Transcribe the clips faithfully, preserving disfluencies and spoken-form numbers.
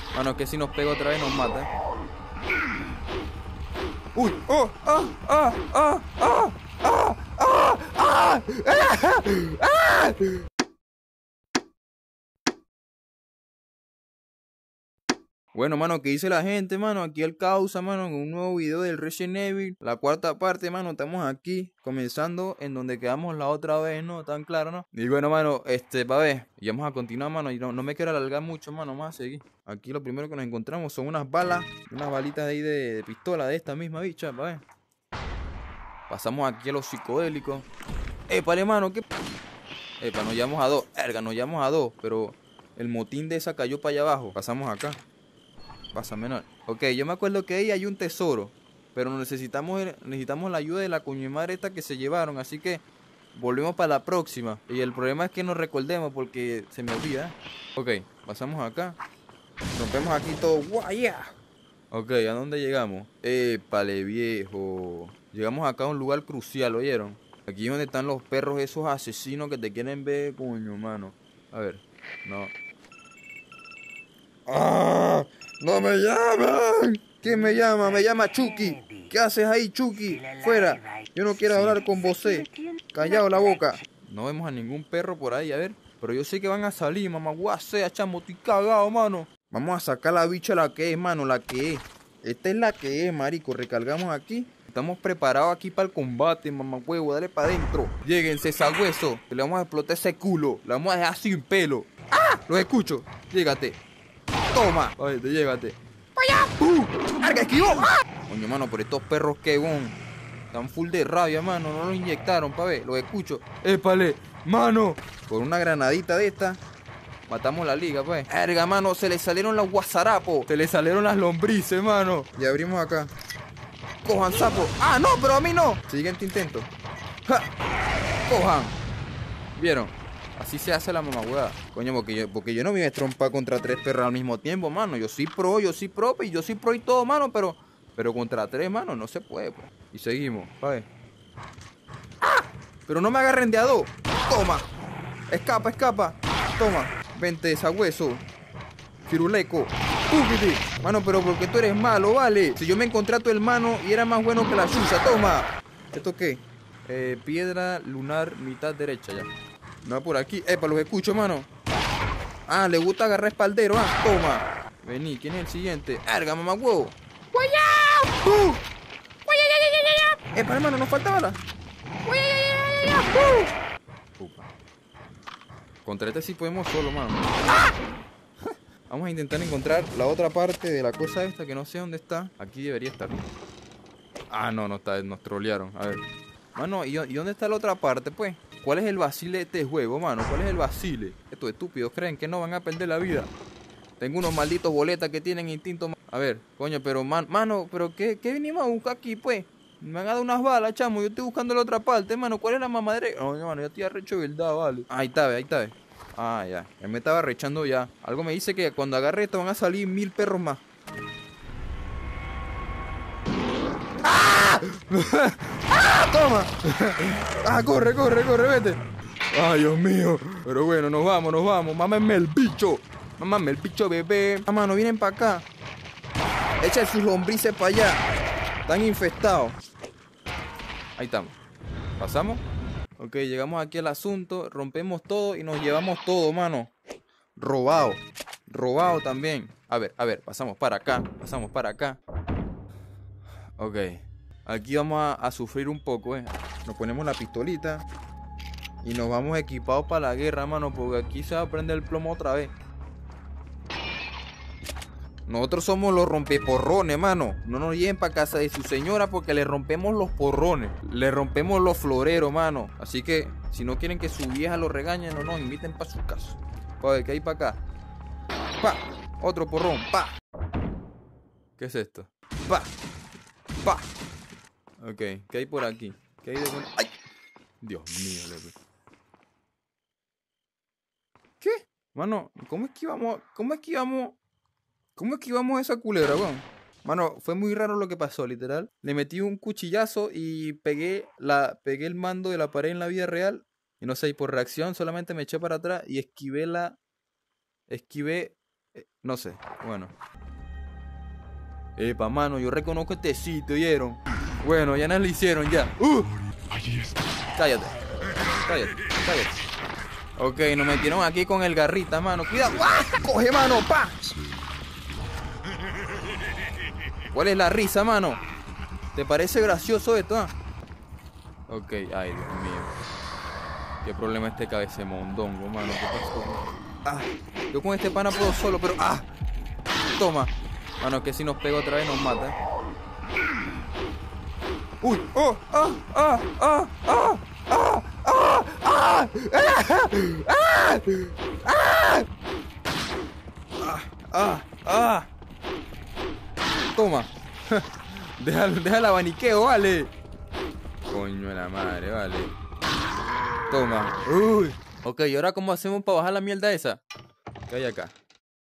Mano, que si nos pega otra vez nos mata. Uy, oh, ah, ah, ah, ah, ah, ah, ah, ah, ah. Bueno, mano, ¿qué dice la gente, mano? Aquí el Causa, mano, con un nuevo video del Resident Evil. La cuarta parte, mano, estamos aquí, comenzando en donde quedamos la otra vez, ¿no? Tan claro, ¿no? Y bueno, mano, este, pa' ver, y vamos a continuar, mano, y no, no me quiero alargar mucho, mano, vamos a seguir. Aquí lo primero que nos encontramos son unas balas, unas balitas ahí de, de pistola de esta misma bicha, pa' ver. Pasamos aquí a los psicodélicos. ¡Épale, mano! ¿Qué? Epa, nos llevamos a dos. Erga, nos llevamos a dos, pero el motín de esa cayó para allá abajo. Pasamos acá. Pasa, menor. Ok, yo me acuerdo que ahí hay un tesoro, pero necesitamos, necesitamos la ayuda de la coño madre esta que se llevaron, así que volvemos para la próxima. Y el problema es que nos recordemos porque se me olvida. Ok, pasamos acá. Rompemos aquí todo. ¡Guaya! Ok, ¿a dónde llegamos? Épale, viejo. Llegamos acá a un lugar crucial, ¿oyeron? Aquí es donde están los perros esos asesinos que te quieren ver, coño, mano. A ver, no. ¡Ah! ¡No me llaman! ¿Quién me llama? Me llama Chucky. ¿Qué haces ahí, Chucky? Fuera. Yo no quiero hablar con vos. Callado la boca. No vemos a ningún perro por ahí, a ver. Pero yo sé que van a salir, mamá. Guasea, chamo, estoy cagado, mano. Vamos a sacar la bicha la que es, mano, la que es. Esta es la que es, marico. Recargamos aquí. Estamos preparados aquí para el combate, mamá huevo. Dale para adentro. Lléguense, sagüeso. Que le vamos a explotar ese culo. Le vamos a dejar sin pelo. ¡Ah! Los escucho. Llégate. Toma. Oye, te llégate. ¡Vaya! ¡Uh! ¡Arga, esquivó! ¡Ah! Coño, mano, por estos perros que bon. Están full de rabia, mano. No los inyectaron, pa' ver. Los escucho. ¡Épale! ¡Mano! Por una granadita de esta. Matamos la liga, pues. Erga, mano, se le salieron los guasarapos. Se le salieron las lombrices, mano. Y abrimos acá. Cojan, sapo. ¡Ah, no! Pero a mí no. Siguiente intento. ¡Ja! Cojan. ¿Vieron? Así se hace la mamagüeda. Coño, porque yo, porque yo no me voy a trompar contra tres perros al mismo tiempo, mano. Yo soy pro, yo soy pro, y yo soy pro y todo, mano. Pero, pero contra tres, mano, no se puede, pues. Y seguimos, ¿sabes? ¡Ah! Pero no me agarren de a dos. Toma. Escapa, escapa. Toma. Vente, sagüeso. Firuleco. ¡Púquete! Mano, pero porque tú eres malo, vale. Si yo me encontré a tu hermano y era más bueno que la chucha, toma. ¿Esto qué? Eh, piedra lunar, mitad derecha, ya. No, por aquí. Epa, los escucho, mano. Ah, le gusta agarrar espaldero, ah. Toma. Vení, ¿quién es el siguiente? ¡Arga, mamá huevo! ¡Guayá! ¡Uh! ¡Guayá! Epa, hermano, nos falta bala. ¡Guayá! ¡Uh! Upa. Contra este sí podemos solo, mano. ¡Ah! Vamos a intentar encontrar la otra parte de la cosa esta que no sé dónde está. Aquí debería estar. Ah, no, no está. Nos trolearon. A ver. Mano, ¿y, ¿y dónde está la otra parte, pues? ¿Cuál es el vacile de este juego, mano? ¿Cuál es el vacile? Estos estúpidos creen que no van a perder la vida. Tengo unos malditos boletas que tienen instinto. A ver, coño, pero man, mano, pero ¿qué, qué venimos a buscar aquí, pues? Me han dado unas balas, chamo. Yo estoy buscando la otra parte, mano. ¿Cuál es la mamadera? No, mano, ya estoy arrecho de verdad, vale. Ahí está, ahí está. Ah, ya. Él me estaba arrechando ya. Algo me dice que cuando agarre esto van a salir mil perros más. ¡Ah! ¡Ah! ¡Toma! ¡Ah! ¡Corre, corre, corre! ¡Vete! ¡Ay, Dios mío! Pero bueno, nos vamos, nos vamos. ¡Mámame el bicho! ¡Mámame el bicho, bebé! ¡Ah, mano, vienen para acá! Echen sus lombrices para allá. Están infestados. Ahí estamos. ¿Pasamos? Ok, llegamos aquí al asunto. Rompemos todo y nos llevamos todo, mano. Robado. Robado también. A ver, a ver, pasamos para acá. Pasamos para acá. Ok. Aquí vamos a, a sufrir un poco, eh. Nos ponemos la pistolita. Y nos vamos equipados para la guerra, mano. Porque aquí se va a prender el plomo otra vez. Nosotros somos los rompeporrones, mano. No nos lleven para casa de su señora porque le rompemos los porrones. Le rompemos los floreros, mano. Así que, si no quieren que su vieja los regañe, no nos inviten para su casa. A ver, ¿qué hay para acá? Pa. Otro porrón. Pa. ¿Qué es esto? Pa. Pa. Ok, ¿qué hay por aquí? ¿Qué hay de bueno? ¡Ay! Dios mío, loco. ¿Qué? Mano, ¿cómo es que íbamos? ¿Cómo es que íbamos? ¿Cómo esquivamos esa culebra, weón? Mano, fue muy raro lo que pasó, literal. Le metí un cuchillazo y pegué, la, pegué el mando de la pared en la vida real. Y no sé, y por reacción solamente me eché para atrás y esquivé la... Esquivé Eh, no sé, bueno. Epa, mano, yo reconozco este sitio, ¿oyeron? Bueno, ya nos lo hicieron, ya. ¡Uh! Cállate, cállate, cállate. Ok, nos metieron aquí con el garrita, mano. Cuidado. ¡Ah! Coge, mano, pa. ¿Cuál es la risa, mano? ¿Te parece gracioso esto, ah? Ok, ay, Dios mío. ¿Qué problema este cabecemondongo, mano? ¿Qué pasó? Ah, yo con este pana puedo solo, pero... ¡Ah! Toma. Mano, es que si nos pega otra vez nos mata. ¡Uy! ¡Oh! ¡Ah! ¡Ah! ¡Ah! ¡Ah! ¡Ah! ¡Ah! ¡Ah! ¡Ah! ¡Ah! ¡Ah! ¡Ah! ¡Ah! Toma. Deja, deja el abaniqueo, vale. Coño de la madre, vale. Toma. Uy. Ok, ¿y ahora cómo hacemos para bajar la mierda esa? ¿Qué hay acá?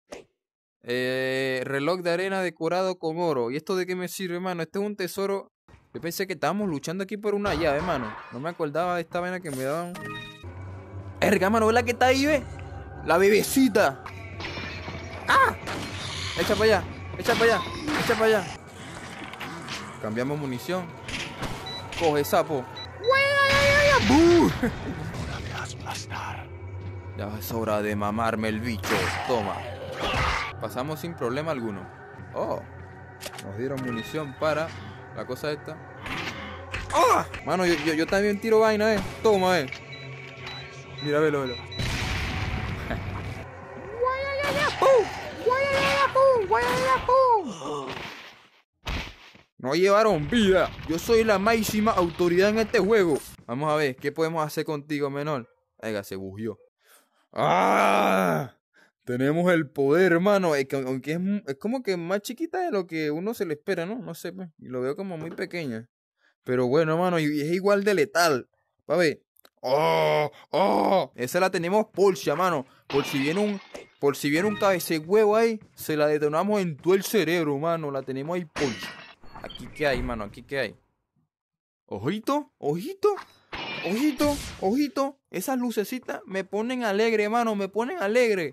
Eh, reloj de arena decorado con oro. ¿Y esto de qué me sirve, hermano? Este es un tesoro. Yo pensé que estábamos luchando aquí por una llave, hermano. No me acordaba de esta vaina que me daban. Erga, mano, ¿ves la que está ahí, ve? La bebecita. ¡Ah! Echa para allá, echa para allá, echa para allá. Cambiamos munición. Coge, sapo. Ya es hora de mamarme el bicho. Toma. Pasamos sin problema alguno. Oh. Nos dieron munición para la cosa esta. ¡Oh! Mano, yo, yo, yo también tiro vaina, eh. Toma, eh. Mira, velo, velo. No llevaron vida. Yo soy la máxima autoridad en este juego. Vamos a ver, ¿qué podemos hacer contigo, menor? Venga, se bugió. ¡Ah! Tenemos el poder, hermano. Es, que, aunque es, es como que más chiquita de lo que uno se le espera, ¿no? No sé, pues. Y lo veo como muy pequeña. Pero bueno, hermano, y es igual de letal. Pa' ver. ¡Oh! ¡Oh! Esa la tenemos Porsche, mano. Por si viene un... Por si viene un cabece huevo ahí, se la detonamos en todo el cerebro, mano. La tenemos ahí Porsche. Aquí qué hay, mano, aquí qué hay. Ojito, ojito, ojito, ojito. Esas lucecitas me ponen alegre, mano, me ponen alegre.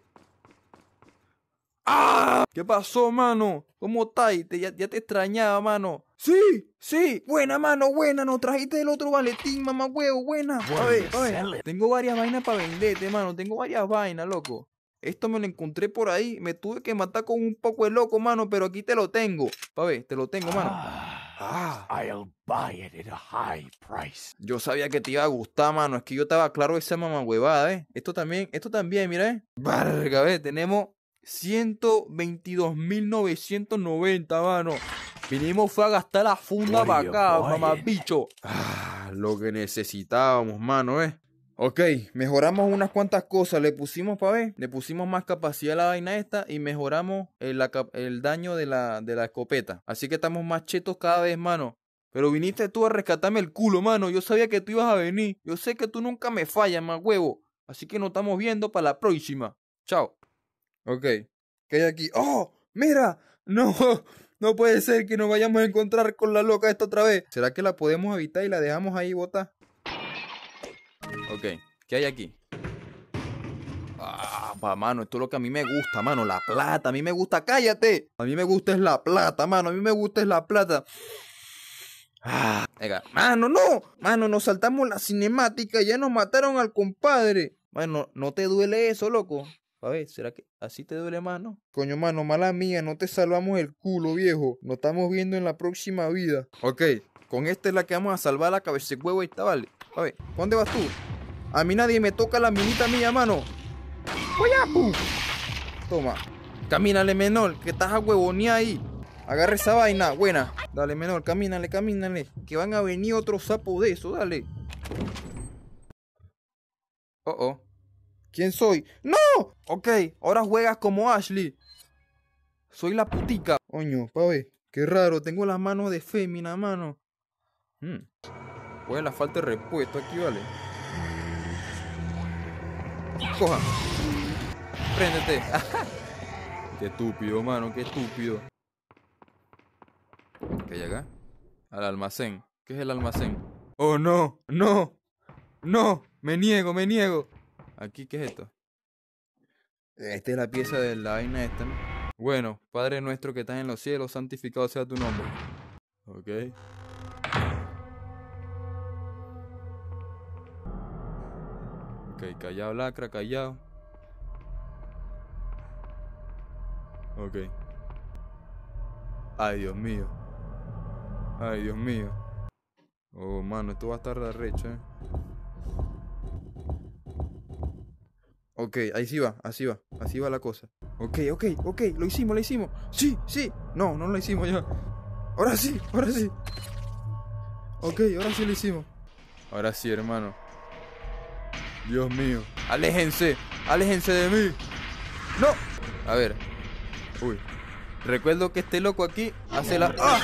¡Ah! ¿Qué pasó, mano? ¿Cómo estás? Te, ya, ya te extrañaba, mano. Sí, sí, buena, mano, buena. Nos trajiste el otro maletín, mamá huevo, buena. A ver, a ver. Tengo varias vainas para venderte, mano. Tengo varias vainas, loco. Esto me lo encontré por ahí. Me tuve que matar con un poco de loco, mano, pero aquí te lo tengo. Pa' ver, te lo tengo, mano. Ah. I'll buy it at a high price. Yo sabía que te iba a gustar, mano. Es que yo estaba claro de esa mamá huevada, ¿eh? Esto también, esto también, mira, ¿eh? Varga, ¿ves? Tenemos ciento veintidós mil novecientos noventa, mano. Vinimos fue a gastar la funda para acá, mamá bicho. Ah, lo que necesitábamos, mano, ¿eh? Ok, mejoramos unas cuantas cosas, le pusimos para ver, le pusimos más capacidad a la vaina esta y mejoramos el, la, el daño de la, de la escopeta. Así que estamos más chetos cada vez, mano. Pero viniste tú a rescatarme el culo, mano. Yo sabía que tú ibas a venir. Yo sé que tú nunca me fallas, más huevo. Así que nos estamos viendo para la próxima. Chao. Ok, ¿qué hay aquí? ¡Oh! ¡Mira! No, no puede ser que nos vayamos a encontrar con la loca esta otra vez. ¿Será que la podemos evitar y la dejamos ahí botar? Ok, ¿qué hay aquí? Ah, pa, mano, esto es lo que a mí me gusta, mano, la plata, a mí me gusta, cállate. A mí me gusta es la plata, mano, a mí me gusta es la plata. Ah, venga, mano, no, mano, nos saltamos la cinemática, ya nos mataron al compadre. Bueno, ¿no te duele eso, loco? A ver, ¿será que así te duele, mano? Coño, mano, mala mía, no te salvamos el culo, viejo. Nos estamos viendo en la próxima vida. Ok, con esta es la que vamos a salvar la cabeza de huevo y está, vale. A ver, ¿dónde vas tú? A mí nadie me toca la minita mía, mano. ¡Pum! Toma. Camínale, menor, que estás a huevonear ahí. Agarra esa vaina, buena. Dale, menor, camínale, camínale. Que van a venir otros sapos de eso, dale. Oh, oh. ¿Quién soy? ¡No! Ok, ahora juegas como Ashley. Soy la putica. Coño, pa' ver. Qué raro, tengo las manos de fémina, mano. Hmm. Pues la falta de repuesto aquí, vale. Coja. Préndete. Qué estúpido, mano, qué estúpido. ¿Qué hay acá? Al almacén. ¿Qué es el almacén? Oh, no, no, no. Me niego, me niego. Aquí, ¿qué es esto? Esta es la pieza de la vaina esta, ¿no? Bueno, Padre nuestro que estás en los cielos, santificado sea tu nombre. Ok. Ok, callado, lacra, callado. Ok. Ay, Dios mío. Ay, Dios mío. Oh, mano, esto va a estar de arrecho, eh. Ok, ahí sí va, así va, así va la cosa. Ok, ok, ok, lo hicimos, lo hicimos. Sí, sí. No, no lo hicimos ya. Ahora sí, ahora sí. Ok, ahora sí lo hicimos. Ahora sí, hermano. Dios mío. Aléjense, aléjense de mí. No. A ver. Uy. Recuerdo que este loco aquí hace la... ¡Ah!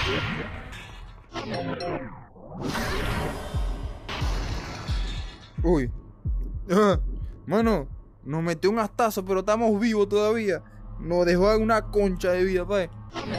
Uy. Ah, mano, nos metió un astazo, pero estamos vivos todavía. Nos dejó una concha de vida, pa.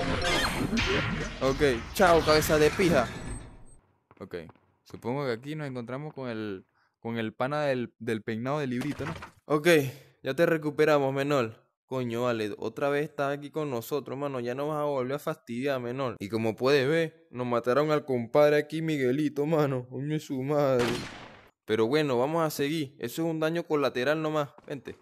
Ok, chao, cabeza de pija. Ok, supongo que aquí nos encontramos con el con el pana del, del peinado de librito, ¿no? Ok, ya te recuperamos, menor. Coño, vale, otra vez estás aquí con nosotros, mano. Ya no vas a volver a fastidiar, menor. Y como puedes ver, nos mataron al compadre aquí, Miguelito, mano. Coño, su madre. Pero bueno, vamos a seguir. Eso es un daño colateral nomás. Vente.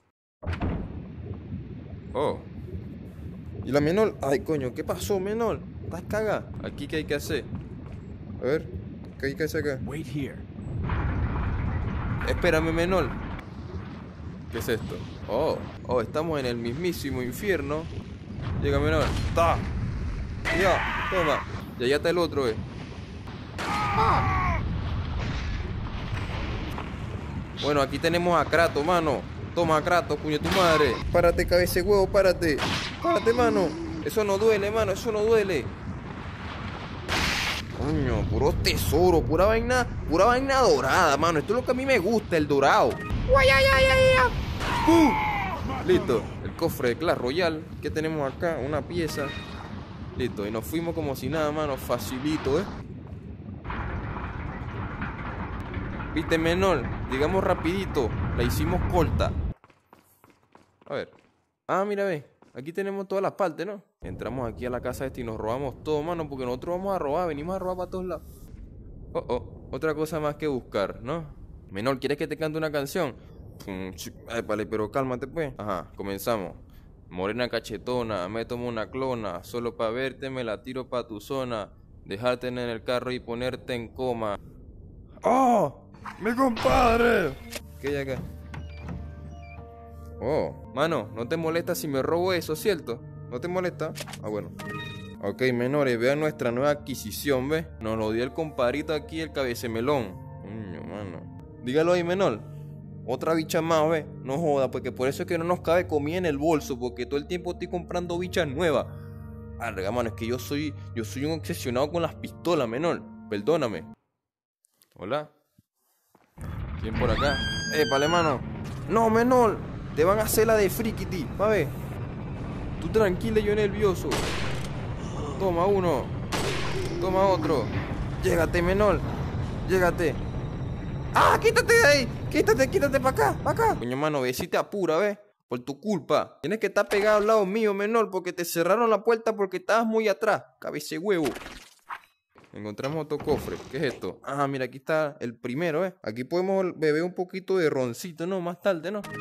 Oh. ¿Y la menor? Ay, coño, ¿qué pasó, menor? ¿Estás cagada? ¿Aquí qué hay que hacer? A ver, ¿qué hay que hacer acá? Wait here. Espérame, menor. ¿Qué es esto? Oh, oh, estamos en el mismísimo infierno. Llega, menor. ¡Ta! Ya, toma. Y allá está el otro, eh. Bueno, aquí tenemos a Kratos, mano. Toma, Kratos, puño tu madre. Párate, cabeza de huevo, párate. Párate, mano. Eso no duele, mano, eso no duele. Coño, puro tesoro, pura vaina, pura vaina dorada, mano. Esto es lo que a mí me gusta, el dorado. ¡Uh! Listo, el cofre de Clash Royale. ¿Qué tenemos acá? Una pieza. Listo, y nos fuimos como si nada, mano. Facilito, ¿eh? Viste, menor, llegamos rapidito. La hicimos corta. A ver. Ah, mira, ve. Aquí tenemos todas las partes, ¿no? Entramos aquí a la casa esta y nos robamos todo, mano. Porque nosotros vamos a robar, venimos a robar para todos lados. Oh, oh, otra cosa más que buscar, ¿no? Menor, ¿quieres que te cante una canción? Ay, vale, pero cálmate, pues. Ajá, comenzamos. Morena cachetona, me tomo una clona. Solo pa' verte me la tiro pa' tu zona. Dejarte en el carro y ponerte en coma. ¡Oh! ¡Mi compadre! ¿Qué hay acá? Oh, mano, ¿no te molesta si me robo eso, cierto? ¿No te molesta? Ah, bueno. Ok, menores, vean nuestra nueva adquisición, ¿ves? Nos lo dio el compadrito aquí, el cabecemelón. Coño, mano. Dígalo ahí, menor. Otra bicha más, ¿ves? No joda, porque por eso es que no nos cabe comida en el bolso, porque todo el tiempo estoy comprando bichas nuevas. Arga, mano, es que yo soy, yo soy un obsesionado con las pistolas, menor. Perdóname. Hola. ¿Quién por acá? Épale, mano. No, menor. Te van a hacer la de frikiti, pa' ver. Tú tranquila, yo nervioso. Toma uno. Toma otro. Llégate, menor. Llégate. ¡Ah, quítate de ahí! Quítate, quítate para acá, para acá. Coño, mano, ve si te apura, ¿ves? Por tu culpa. Tienes que estar pegado al lado mío, menor, porque te cerraron la puerta porque estabas muy atrás. Cabece huevo. Encontramos otro cofre. ¿Qué es esto? Ah, mira, aquí está el primero, ¿eh? Aquí podemos beber un poquito de roncito, ¿no? Más tarde, ¿no?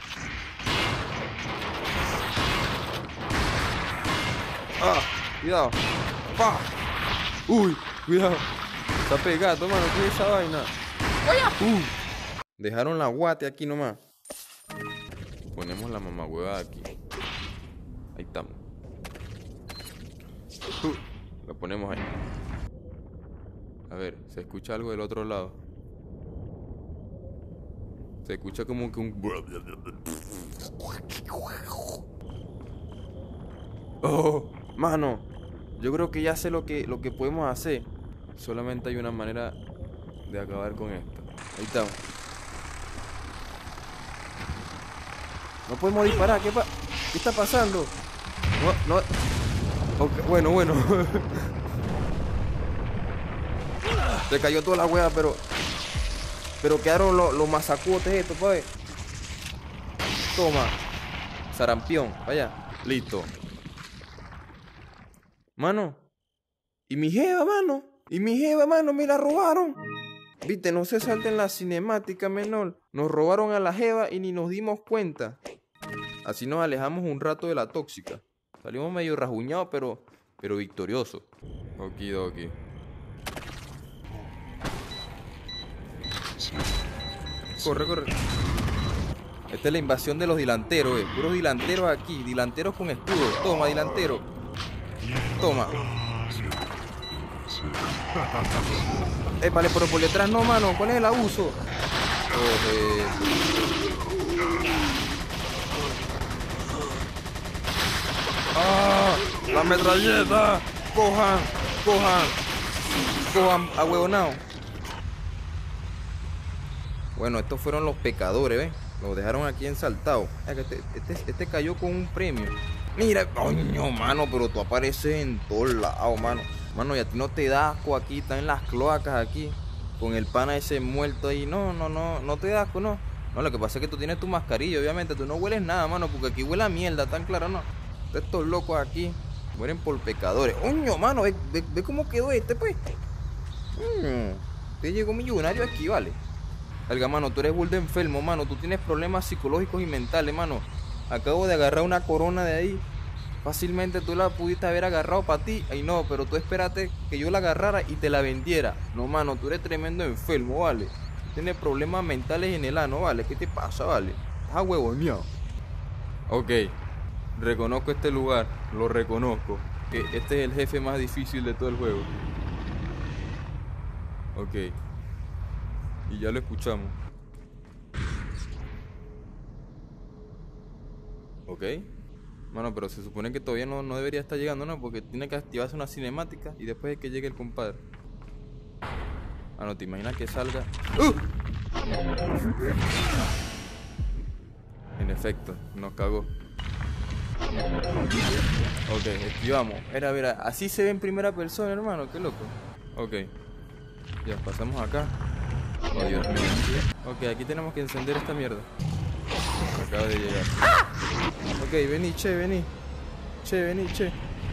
Ah, cuidado. ¡Pah! Uy, cuidado. Está pegado, mano. ¿Qué es esa vaina? Uh, dejaron la guate aquí nomás. Ponemos la mamagüeva aquí. Ahí estamos. Uh, lo ponemos ahí. A ver, ¿se escucha algo del otro lado? Se escucha como que un... Oh, mano. Yo creo que ya sé lo que, lo que podemos hacer. Solamente hay una manera de acabar con esto. Ahí estamos. No podemos disparar. ¿Qué, pa ¿Qué está pasando? No, no. Okay, bueno, bueno. Se cayó toda la hueá, pero... Pero quedaron los, los mazacuotes estos, pues. Toma. Sarampión, vaya. Listo. Mano. ¿Y mi jeva, mano? ¿Y mi jeva, mano? Me la robaron. Viste, no se salten la cinemática, menor. Nos robaron a la jeva y ni nos dimos cuenta. Así nos alejamos un rato de la tóxica. Salimos medio rajuñados, pero, pero victoriosos. Okidoki. Corre, corre. Esta es la invasión de los dilanteros, eh. Puros dilanteros aquí. Dilanteros con escudo. Toma, dilantero. Toma. Eh, vale, pero por detrás no, mano. ¿Cuál es el abuso? Coge. ¡Ah! ¡La metralleta! ¡Cojan! ¡Cojan! ¡Cojan! ¡Ahuevonao! Bueno, estos fueron los pecadores, ¿ves? Los dejaron aquí ensaltados. Este, este, este cayó con un premio. Mira, coño, mano, pero tú apareces en todos lados, mano. Mano, y a ti no te da asco aquí, están en las cloacas aquí, con el pana ese muerto ahí. No, no, no, no te da asco, no. No, lo que pasa es que tú tienes tu mascarilla, obviamente. Tú no hueles nada, mano, porque aquí huele a mierda, tan claro, no. Estos locos aquí mueren por pecadores. Coño, mano, ve, ve, ve cómo quedó este, pues. Coño, te llegó millonario aquí, vale. Alga, mano, tú eres burda enfermo, mano. Tú tienes problemas psicológicos y mentales, mano. Acabo de agarrar una corona de ahí. Fácilmente tú la pudiste haber agarrado para ti. Ay, no, pero tú espérate que yo la agarrara y te la vendiera. No, mano, tú eres tremendo enfermo, ¿vale? Tienes problemas mentales en el ano, ¿vale? ¿Qué te pasa, vale? Estás huevoneado. Ok, reconozco este lugar. Lo reconozco. Que este es el jefe más difícil de todo el juego. Ok. Y ya lo escuchamos. Ok. Mano, pero se supone que todavía no, no debería estar llegando, ¿no? Porque tiene que activarse una cinemática y después de que llegue el compadre. Ah, no, te imaginas que salga. ¡Uh! En efecto, nos cagó. Ok, esquivamos. Era, mira, así se ve en primera persona, hermano. Qué loco. Ok. Ya, pasamos acá. Oh, Dios mío. Ok, aquí tenemos que encender esta mierda. Acaba de llegar. ¡Ah! Ok, vení, che, vení. Che, vení, che.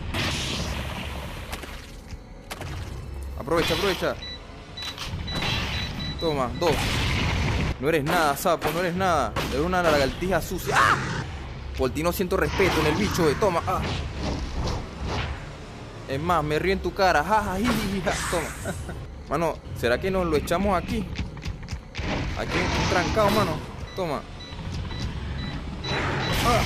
Aprovecha, aprovecha. Toma, dos. No eres nada, sapo, no eres nada. Eres una lagartija sucia. ¡Ah! Por ti no siento respeto en el bicho, eh. Toma. Ah. Es más, me río en tu cara. Ja, ja, ji, ji, ja. Toma. Mano, ¿será que nos lo echamos aquí? Aquí un trancado, mano. Toma. Ah.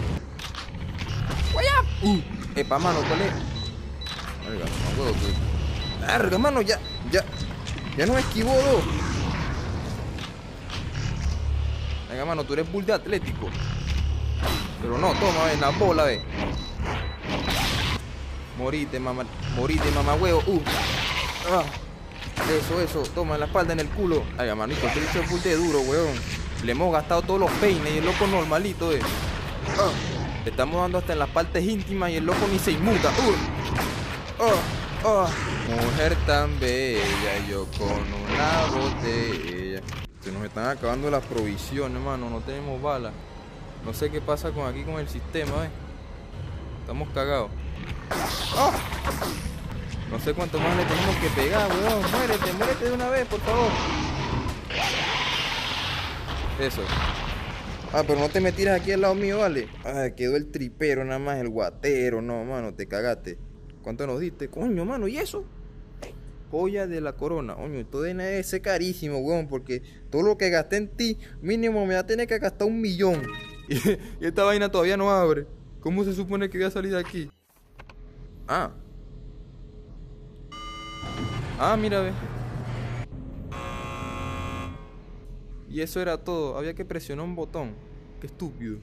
Uh, epa, mano, ¿cuál es? Verga, no puedo, pues. Verga, mano, ya, ya. Ya nos esquivó dos. Venga, mano, tú eres bull de atlético. Pero no, toma, ven, la bola, ve. Morite, mamá, morite, mamá, huevo. Uh. Ah. Eso, eso, toma en la espalda, en el culo. Ay, manito, este bicho es full de duro, weón. Le hemos gastado todos los peines y el loco normalito, eh. Ah. Le estamos dando hasta en las partes íntimas y el loco ni se inmuta. Uh. Ah. Ah. Mujer tan bella, yo con una botella. Se nos están acabando las provisiones, hermano. No tenemos balas. No sé qué pasa con aquí con el sistema, eh. Estamos cagados. Ah. No sé cuánto más le tenemos que pegar, weón. Muérete, muérete de una vez, por favor. Eso. Ah, pero no te me tiras aquí al lado mío, vale. Ah, quedó el tripero nada más, el guatero. No, mano, te cagaste. ¿Cuánto nos diste? Coño, mano, ¿y eso? Joya de la corona. Coño, todo debe ser carísimo, weón, porque todo lo que gasté en ti, mínimo me va a tener que gastar un millón. Y, y esta vaina todavía no abre. ¿Cómo se supone que voy a salir de aquí? Ah. Ah, mira, ve. Y eso era todo. Había que presionar un botón. Qué estúpido.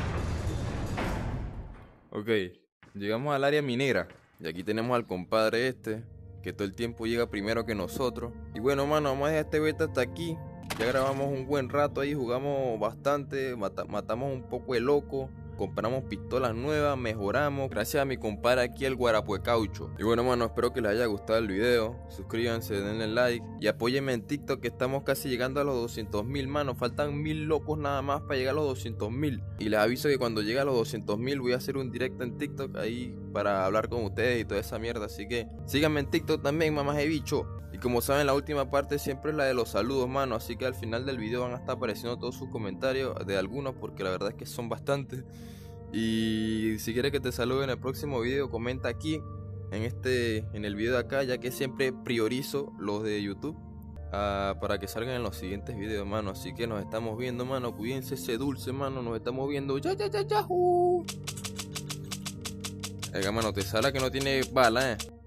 Ok. Llegamos al área minera. Y aquí tenemos al compadre este, que todo el tiempo llega primero que nosotros. Y bueno, mano, vamos a dejar este beta hasta aquí. Ya grabamos un buen rato ahí. Jugamos bastante. Mata matamos un poco de loco. compramos pistolas nuevas, mejoramos, gracias a mi compadre aquí el Guarapuecaucho. Y bueno, mano, espero que les haya gustado el video, suscríbanse, denle like y apóyenme en TikTok, que estamos casi llegando a los doscientos mil, mano, faltan mil locos nada más para llegar a los doscientos mil. Y les aviso que cuando llegue a los doscientos mil voy a hacer un directo en TikTok ahí para hablar con ustedes y toda esa mierda, así que síganme en TikTok también, mamás de bicho. Y como saben, la última parte siempre es la de los saludos, mano, así que al final del video van a estar apareciendo todos sus comentarios, de algunos, porque la verdad es que son bastantes. Y si quieres que te salude en el próximo video, comenta aquí, en este, en el video de acá, ya que siempre priorizo los de YouTube uh, para que salgan en los siguientes videos, mano. Así que nos estamos viendo, mano, cuídense ese dulce, mano, nos estamos viendo, ya, ya, ya, ya, uh. Venga, mano, te sala que no tiene bala, eh.